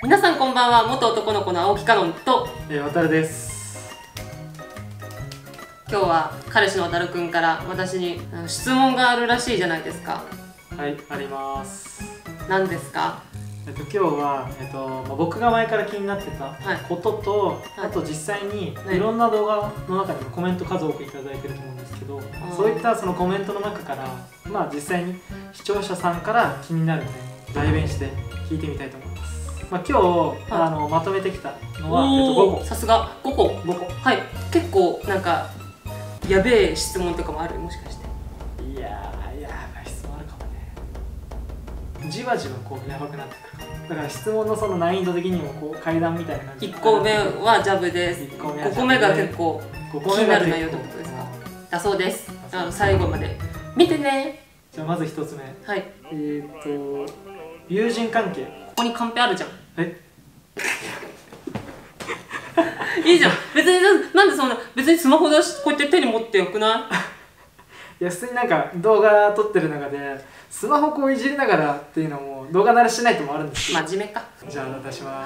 皆さんこんばんは。元男の子の青木かのんと渡るです。 今日は彼氏の渡るくんから私に質問があるらしいじゃないですか。 はい、あります。 何ですか？ 今日は、僕が前から気になってたことと、あと実際にいろんな動画の中にもコメント数多くいただいてると思うんですけど、そういったそのコメントの中から、実際に視聴者さんから気になるね代弁して聞いてみたいと思います。今日、まとめてきたのは、5個。 さすが5個。はい。結構なんかやべえ質問とかもある？もしかして。 いやー、やばい質問あるかもね。じわじわこうやばくなってくる。だから質問のその難易度的にもこう階段みたいな感じ。 1個目はジャブです。5個目が結構気になる内容ってことですか？だそうです。最後まで見てね。 じゃあまず1つ目。 はい。 友人関係。 ここにカンペあるじゃん。いいじゃん。別になんでそんな別にスマホ出しこうやって手に持ってよくない？ いや普通になんか動画撮ってる中でスマホこういじりながらっていうのも動画慣れしないともあるんですけど。 真面目か。 じゃあ出します。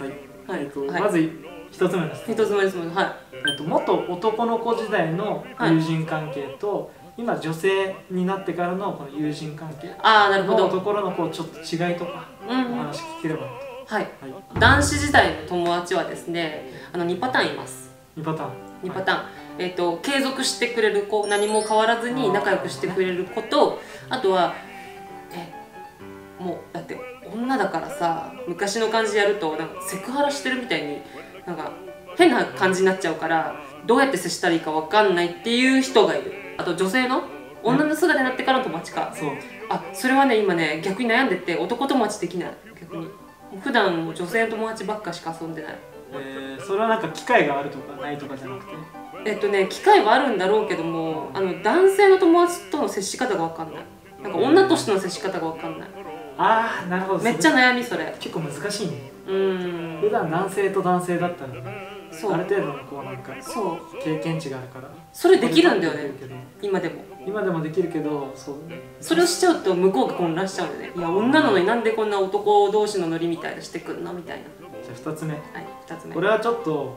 はい。まず1つ目です。 1つ目ですもん。はい。 元男の子時代の友人関係と、今女性になってからのこの友人関係のところのこうちょっと違いとかお話聞ければと。 はい、男子時代の友達はですね、2パターンいます。 2パターン、継続してくれる子、何も変わらずに仲良くしてくれる子と、あとはもうだって女だからさ、昔の感じでやるとなんかセクハラしてるみたいになんか変な感じになっちゃうから、どうやって接したらいいか分かんないっていう人がいる。あと女性の女の姿になってからの友達か。それはね、今ね逆に悩んでて、男友達できない。逆に普段も女性の友達ばっかしか遊んでない。 それはなんか機会があるとかないとかじゃなくて、 機会はあるんだろうけども、男性の友達との接し方が分かんない。なんか女としての接し方が分かんない。 ああ、なるほど。 めっちゃ悩み。それ結構難しいね。普段男性と男性だったらね、ある程度のこうなんか経験値があるからそれできるんだよね。今でもできるけど、それをしちゃうと向こうが混乱しちゃうんだよね。いや女なのになんでこんな男同士のノリみたいなしてくんのみたいな。 じゃあ2つ目。 2つ目。 これはちょっと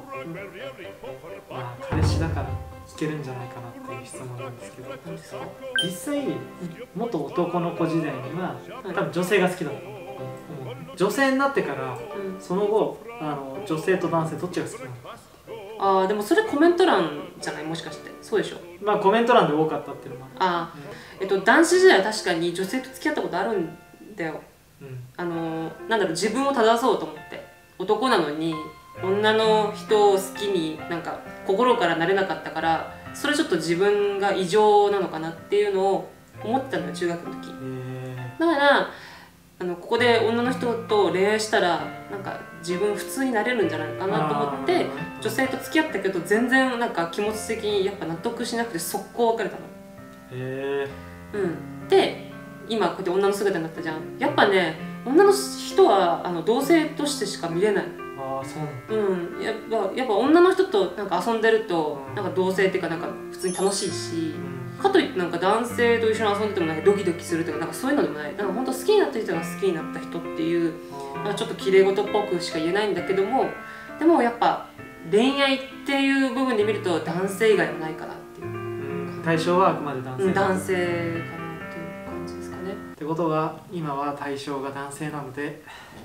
彼氏だから聞けるんじゃないかなっていう質問なんですけど、実際元男の子時代には多分女性が好きだと思う。女性になってからその後女性と男性どっちが好きなの？ でもそれコメント欄じゃない？もしかしてそうでしょ？ コメント欄で多かったっていうのもある。男子時代は確かに女性と付き合ったことあるんだよ。なんだろう、自分を正そうと思って。男なのに女の人を好きになんか心からなれなかったから、それちょっと自分が異常なのかなっていうのを思ってたのよ、中学の時。だからここで女の人と恋愛したらなんか自分普通になれるんじゃないかなと思って女性と付き合ったけど、全然なんか気持ち的にやっぱ納得しなくて速攻別れたの。で今こうやって女の姿になったじゃん。やっぱね、女の人は同性としてしか見れない。やっぱ女の人となんか遊んでるとなんか同性っていうかなんか普通に楽しいし、かといってなんか男性と一緒に遊んでてもなんかドキドキするとかなんかそういうのでもない。だから本当好きになった人が好きになった人っていうなんかちょっと綺麗事っぽくしか言えないんだけども、でもやっぱ恋愛っていう部分で見ると男性以外はないかなっていう。 対象はあくまで男性。 男性かなっていう感じですかね。 ってことは今は対象が男性なので、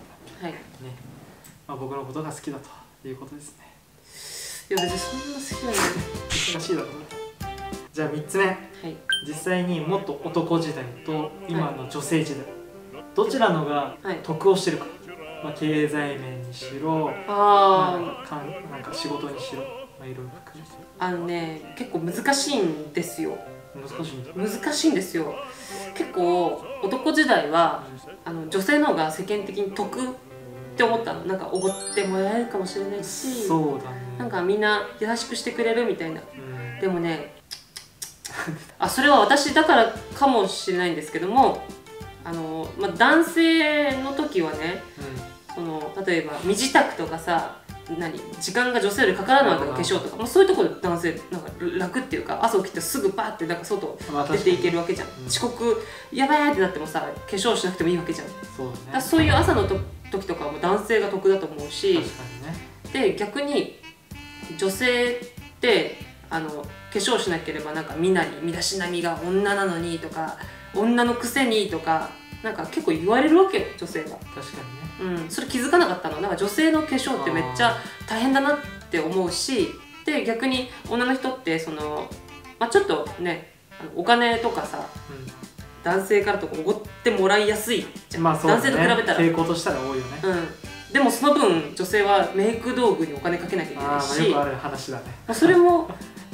僕のことが好きだということですね。 いや別にそんな好きじゃない。 難しいだろうね。じゃあ3つ目。実際に元男時代と今の女性時代、どちらのが得をしてるか。経済面にしろ、なんか仕事にしろ、いろいろ含めて。 結構難しいんですよ。難しいんですよ。結構男時代は女性の方が世間的に得って思ったの。なんかおごってもらえるかもしれないし、なんかみんな優しくしてくれるみたいな。でもねそれは私だからかもしれないんですけども、男性の時はね、例えば身支度とかさ、時間が女性よりかからないわけ、化粧とか、そういうところで男性なんか楽っていうか、朝起きてすぐバーってなんか外出ていけるわけじゃん。遅刻やばいってなってもさ、化粧しなくてもいいわけじゃん。そういう朝の時とかはもう男性が得だと思うし、で逆に女性って化粧しなければなんか身だしなみが女なのにとか女のくせにとかなんか結構言われるわけよ、女性が。 確かにね、それ気づかなかったの。なんか女性の化粧ってめっちゃ大変だなって思うし、で逆に女の人ってちょっとねお金とかさ、男性からとかおごってもらいやすいじゃん、男性と比べたら傾向としたら多いよね。 でもその分女性はメイク道具にお金かけなきゃいけないし、 よくある話だね。 それも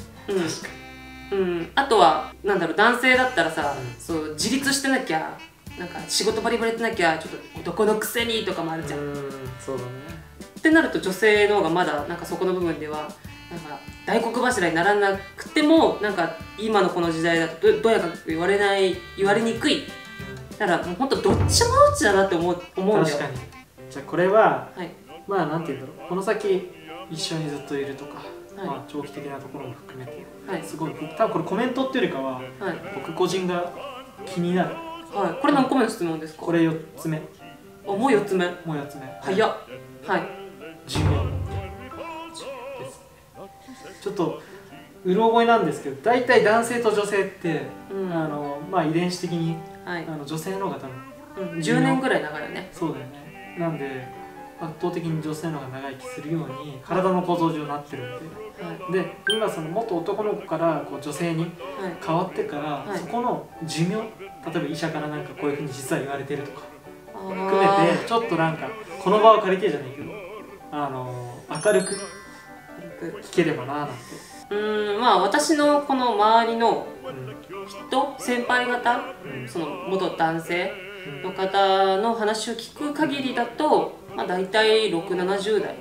あとはなんだろう、男性だったらさ、そう自立してなきゃ、なんか仕事バリバリやってなきゃちょっと男のくせにとかもあるじゃん。 そうだね。 ってなると女性の方がまだなんかそこの部分ではなんか大黒柱にならなくてもなんか今のこの時代だとどやかく言われにくい。だからもうほんとどっちもどっちだなって思うんだよ。 確かに。じゃあこれは、まあなんていうんだろう、この先一緒にずっといるとか、長期的なところも含めて、すごい多分これコメントっていうよりかは、僕個人が気になる。 これ何個目の質問ですか？ これ4つ目。 もう4つ目。 もう4つ目。 早っ。 寿命です。ちょっとうろ覚えなんですけど、大体男性と女性って、まあ遺伝子的に、女性の方が多分、 10年ぐらい長いよね。 そうだよね。なんで圧倒的に女性の方が長生きするように体の構造上なってるんで、で今その元男の子からこう女性に変わってから、そこの寿命、例えば医者からなんかこういうふうに実は言われてるとか含めて、ちょっとなんかこの場を借りてじゃないけど明るく聞ければななんて。 まあ私のこの周りの人、先輩方、その元男性の方の話を聞く限りだと、まあ大体6、70代。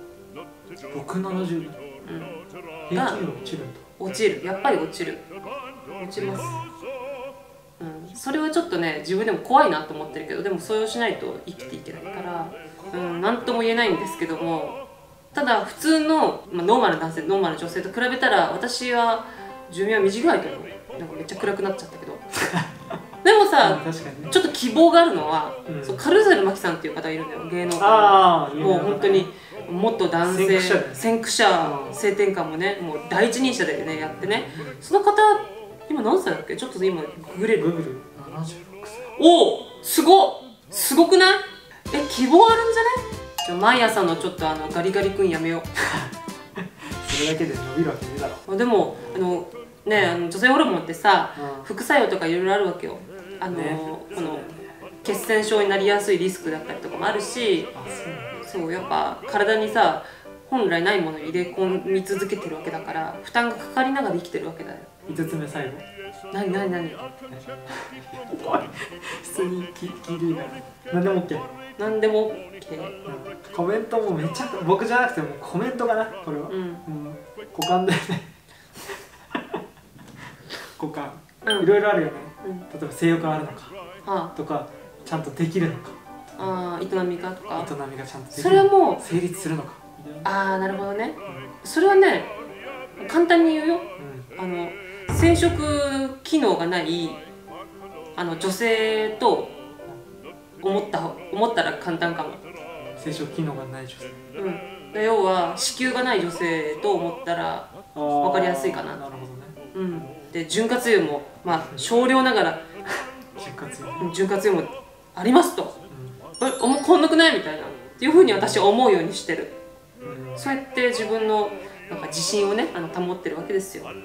6、70代。平均落ちるんだ。 落ちる、やっぱり落ちます。それはちょっとね自分でも怖いなと思ってるけど、でもそれをしないと生きていけないから、何とも言えないんですけども、ただ普通の、ノーマルな男性、ノーマルな女性と比べたら私は寿命は短いと思う。なんかめっちゃ暗くなっちゃったけどでもさ、ちょっと希望があるのは、軽井沢真紀さんっていう方いるんだよ、芸能界。もう本当に元男性先駆者、性転換もね、もう第一人者でねやってね、その方今何歳だっけ？ちょっと今ググれる。 76歳。 おお、すごくない？希望あるんじゃね？じゃあ毎朝のちょっとガリガリ君やめようそれだけで伸びるわけねえだろ。 でも女性ホルモンってさ、副作用とかいろいろあるわけよ。この血栓症になりやすいリスクだったりとかもあるし、そうやっぱ体にさ本来ないものを入れ込み続けてるわけだから、負担がかかりながら生きてるわけだよ。 5つ目最後。 何普通に聞いていいから。何でも OK。 何でも OK。 コメントもめっちゃ、僕じゃなくてもコメントかな、これは。股間だよね股間いろいろあるよね。例えば性欲があるのかとか、ちゃんとできるのか、 営みかとか、 営みがちゃんとできる、 それはもう成立するのか。 なるほどね。それはね簡単に言うよ。生殖機能がない女性と思ったら簡単かも。 生殖機能がない女性。 要は子宮がない女性と思ったら分かりやすいかな。 なるほどね。 で潤滑油も少量ながら潤滑油もありますと。こんなくないみたいなっていうふうに私は思うようにしてる。そうやって自分のなんか自信をね保ってるわけですよ。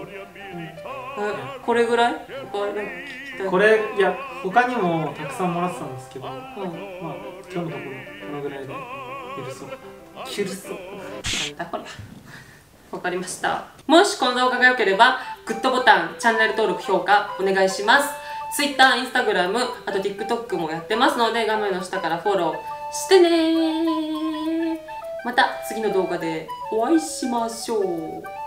これぐらい？ これいや他にもたくさんもらってたんですけど、まあ今日のところこのぐらいで許そう。 なんだこれ。わかりました。もしこの動画が良ければグッドボタン、チャンネル登録、評価お願いします。Twitter、Instagram、あと TikTok もやってますので画面の下からフォローしてね。また次の動画でお会いしましょう。